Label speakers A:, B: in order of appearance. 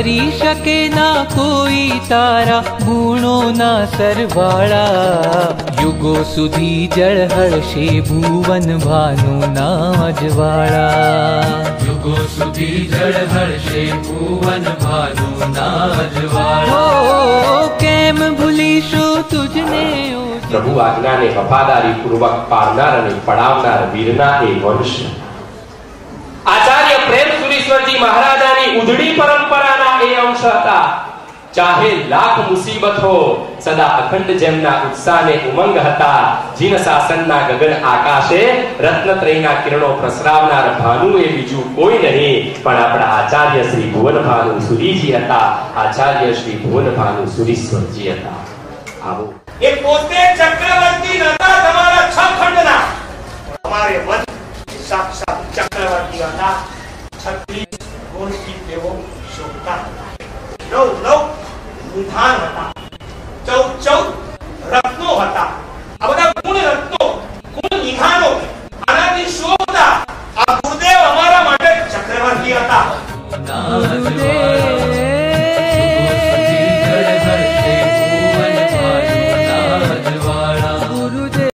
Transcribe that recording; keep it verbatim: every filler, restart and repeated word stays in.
A: કરી શકે ના કોઈ તારા ગુણોના સરવાળા। યુગો સુધી જળહળશે ભુવન ભાનુના અજવાળા। યુગો સુધી જળહળશે ભુવન ભાનુના અજવાળા। કેમ ભૂલીશું તુજને
B: પ્રભુ આજ્ઞાને વફાદારી પૂર્વક પાળનાર અને પડાવનાર વીરના એ વંશ। આચાર્ય પ્રેમ સુરીશ્વરજી મહારાજાની ઉધડી પરંપરાના એ અંશ હતા। ચાહે લાખ મુસીબત હો સદા અખંડ જેમના ઉત્સાહને ઉમંગ હતા। જીન શાસનના ગગન આકાશે રત્નત્રયના કિરણો પ્રસરાવનાર ભાનુ એ બીજું કોઈ નહીં પણ આપણા આચાર્ય શ્રી ભુવન ભાનુ સુરીજી હતા। આચાર્ય શ્રી ભુવન ભાનુ સુરીશ્વરજી હતા। આવો
C: એ પોતે ચક્રવર્તી નતા તમારા છ ખંડના। તમારે મન સાક્ષાત ચક્રવર્તી હતા। છત્રીસ ગુણથી તેઓ શોભતા હતા। નવ નવ નિધાન હતા।